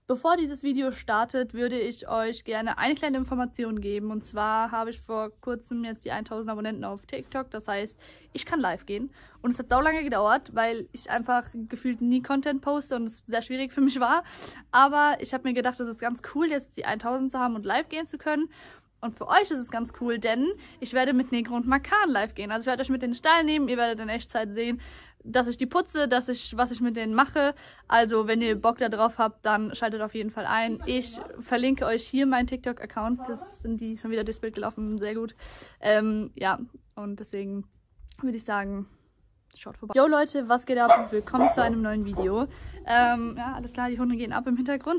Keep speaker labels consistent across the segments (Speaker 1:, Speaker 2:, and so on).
Speaker 1: Bevor dieses Video startet, würde ich euch gerne eine kleine Information geben. Und zwar habe ich vor kurzem jetzt die 1000 Abonnenten auf TikTok. Das heißt, ich kann live gehen. Und es hat saulange gedauert, weil ich einfach gefühlt nie Content poste und es sehr schwierig für mich war. Aber ich habe mir gedacht, es ist ganz cool, jetzt die 1000 zu haben und live gehen zu können. Und für euch ist es ganz cool, denn ich werde mit Negro und Makan live gehen. Also ich werde euch mit in den Stall nehmen, ihr werdet in Echtzeit sehen, dass ich die putze, was ich mit denen mache. Also wenn ihr Bock da drauf habt, dann schaltet auf jeden Fall ein. Ich verlinke euch hier meinen TikTok-Account. Das sind die schon wieder durchs Bild gelaufen, sehr gut. Ja, und deswegen würde ich sagen, schaut vorbei. Yo Leute, was geht ab? Willkommen zu einem neuen Video. Ja, alles klar, die Hunde gehen ab im Hintergrund.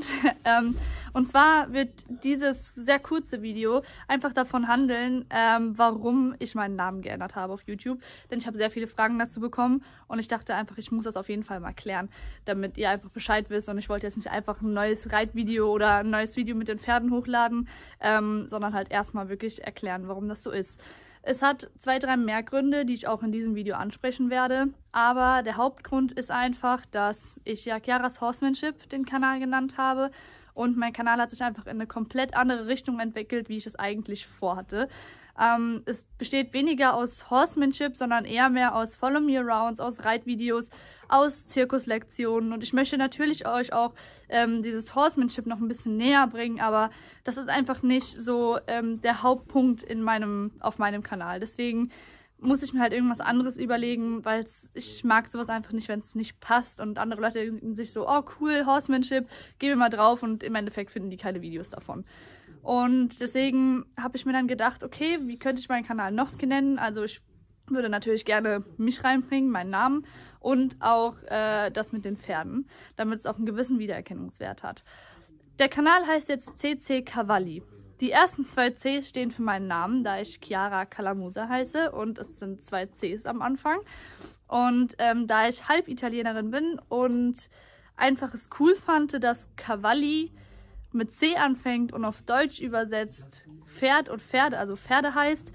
Speaker 1: Und zwar wird dieses sehr kurze Video einfach davon handeln, warum ich meinen Namen geändert habe auf YouTube. Denn ich habe sehr viele Fragen dazu bekommen und ich dachte einfach, ich muss das auf jeden Fall mal klären, damit ihr einfach Bescheid wisst. Und ich wollte jetzt nicht einfach ein neues Reitvideo oder ein neues Video mit den Pferden hochladen, sondern halt erstmal wirklich erklären, warum das so ist. Es hat 2, 3 mehr Gründe, die ich auch in diesem Video ansprechen werde. Aber der Hauptgrund ist einfach, dass ich ja Chiaras Horsemanship den Kanal genannt habe. Und mein Kanal hat sich einfach in eine komplett andere Richtung entwickelt, wie ich es eigentlich vorhatte. Es besteht weniger aus Horsemanship, sondern eher mehr aus Follow Me Arounds, aus Reitvideos, aus Zirkuslektionen. Und ich möchte natürlich euch auch dieses Horsemanship noch ein bisschen näher bringen, aber das ist einfach nicht so der Hauptpunkt auf meinem Kanal. Deswegen muss ich mir halt irgendwas anderes überlegen, weil ich mag sowas einfach nicht, wenn es nicht passt. Und andere Leute denken sich so, oh cool, Horsemanship, gehen wir mal drauf, und im Endeffekt finden die keine Videos davon. Und deswegen habe ich mir dann gedacht, okay, wie könnte ich meinen Kanal noch nennen? Also ich würde natürlich gerne mich reinbringen, meinen Namen und auch das mit den Pferden, damit es auch einen gewissen Wiedererkennungswert hat. Der Kanal heißt jetzt CC Cavalli. Die ersten 2 Cs stehen für meinen Namen, da ich Chiara Calamusa heiße, und es sind 2 Cs am Anfang. Und da ich halb Italienerin bin und einfach es cool fand, dass Cavalli mit C anfängt und auf Deutsch übersetzt Pferd und Pferde, also Pferde heißt,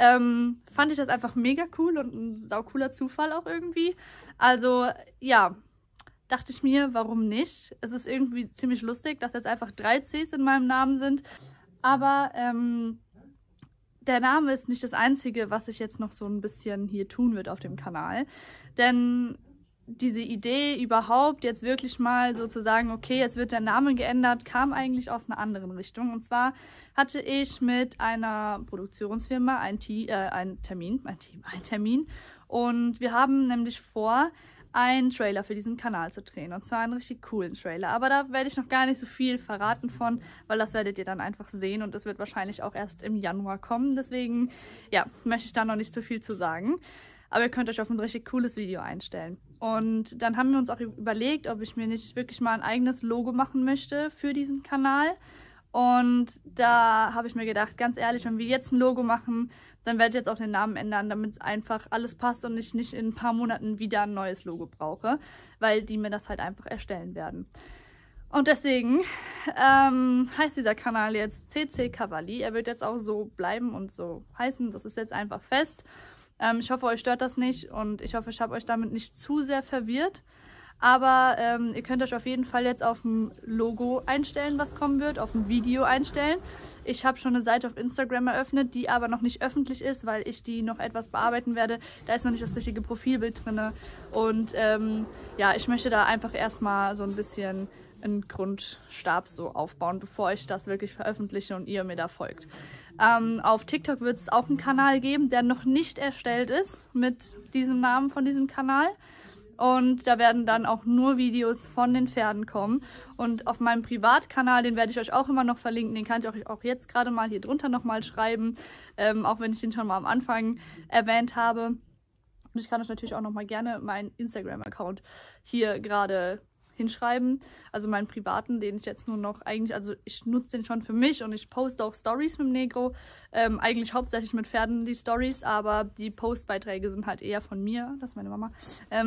Speaker 1: fand ich das einfach mega cool und ein saucooler Zufall auch irgendwie. Also ja, dachte ich mir, warum nicht? Es ist irgendwie ziemlich lustig, dass jetzt einfach 3 Cs in meinem Namen sind. Aber der Name ist nicht das Einzige, was ich jetzt noch so ein bisschen hier tun wird auf dem Kanal. Denn diese Idee überhaupt jetzt wirklich mal so zu sagen, okay, jetzt wird der Name geändert, kam eigentlich aus einer anderen Richtung. Und zwar hatte ich mit einer Produktionsfirma einen Termin. Und wir haben nämlich vor, einen Trailer für diesen Kanal zu drehen. Und zwar einen richtig coolen Trailer. Aber da werde ich noch gar nicht so viel verraten von, weil das werdet ihr dann einfach sehen. Und das wird wahrscheinlich auch erst im Januar kommen. Deswegen, ja, möchte ich da noch nicht so viel zu sagen. Aber ihr könnt euch auf ein richtig cooles Video einstellen. Und dann haben wir uns auch überlegt, ob ich mir nicht wirklich mal ein eigenes Logo machen möchte für diesen Kanal. Und da habe ich mir gedacht, ganz ehrlich, wenn wir jetzt ein Logo machen, dann werde ich jetzt auch den Namen ändern, damit es einfach alles passt und ich nicht in ein paar Monaten wieder ein neues Logo brauche, weil die mir das halt einfach erstellen werden. Und deswegen heißt dieser Kanal jetzt CC Cavalli. Er wird jetzt auch so bleiben und so heißen. Das ist jetzt einfach fest. Ich hoffe, euch stört das nicht und ich hoffe, ich habe euch damit nicht zu sehr verwirrt. Aber ihr könnt euch auf jeden Fall jetzt auf ein Logo einstellen, was kommen wird, auf ein Video einstellen. Ich habe schon eine Seite auf Instagram eröffnet, die aber noch nicht öffentlich ist, weil ich die noch etwas bearbeiten werde. Da ist noch nicht das richtige Profilbild drin. Und ja, ich möchte da einfach erstmal so ein bisschen einen Grundstab so aufbauen, bevor ich das wirklich veröffentliche und ihr mir da folgt. Auf TikTok wird es auch einen Kanal geben, der noch nicht erstellt ist mit diesem Namen von diesem Kanal. Und da werden dann auch nur Videos von den Pferden kommen. Und auf meinem Privatkanal, den werde ich euch auch immer noch verlinken, den kann ich euch auch jetzt gerade mal hier drunter nochmal schreiben, auch wenn ich den schon mal am Anfang erwähnt habe. Und ich kann euch natürlich auch nochmal gerne meinen Instagram-Account hier gerade hinschreiben, also meinen privaten, den ich jetzt nur noch eigentlich, also ich nutze den schon für mich und ich poste auch Stories mit dem Negro, eigentlich hauptsächlich mit Pferden die Stories, aber die Postbeiträge sind halt eher von mir, das ist meine Mama,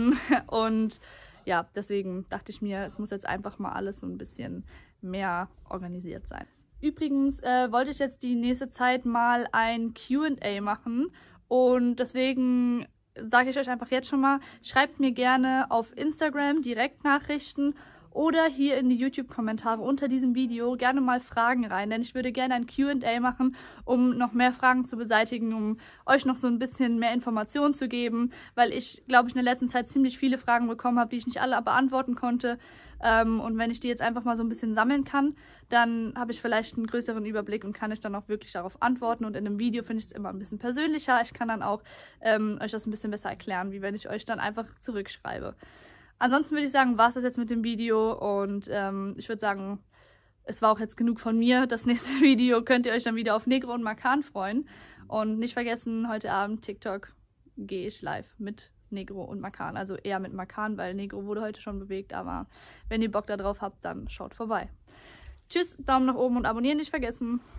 Speaker 1: und ja, deswegen dachte ich mir, es muss jetzt einfach mal alles so ein bisschen mehr organisiert sein. Übrigens wollte ich jetzt die nächste Zeit mal ein Q&A machen und deswegen sage ich euch einfach jetzt schon mal, schreibt mir gerne auf Instagram Direktnachrichten oder hier in die YouTube-Kommentare unter diesem Video gerne mal Fragen rein, denn ich würde gerne ein Q&A machen, um noch mehr Fragen zu beseitigen, um euch noch so ein bisschen mehr Informationen zu geben, weil ich, glaube ich, in der letzten Zeit ziemlich viele Fragen bekommen habe, die ich nicht alle beantworten konnte. Und wenn ich die jetzt einfach mal so ein bisschen sammeln kann, dann habe ich vielleicht einen größeren Überblick und kann ich dann auch wirklich darauf antworten. Und in einem Video finde ich es immer ein bisschen persönlicher. Ich kann dann auch euch das ein bisschen besser erklären, wie wenn ich euch dann einfach zurückschreibe. Ansonsten würde ich sagen, war es das jetzt mit dem Video und ich würde sagen, es war auch jetzt genug von mir. Das nächste Video könnt ihr euch dann wieder auf Negro und Makan freuen. Und nicht vergessen, heute Abend TikTok gehe ich live mit Negro und Makan. Also eher mit Makan, weil Negro wurde heute schon bewegt. Aber wenn ihr Bock darauf habt, dann schaut vorbei. Tschüss, Daumen nach oben und abonnieren nicht vergessen.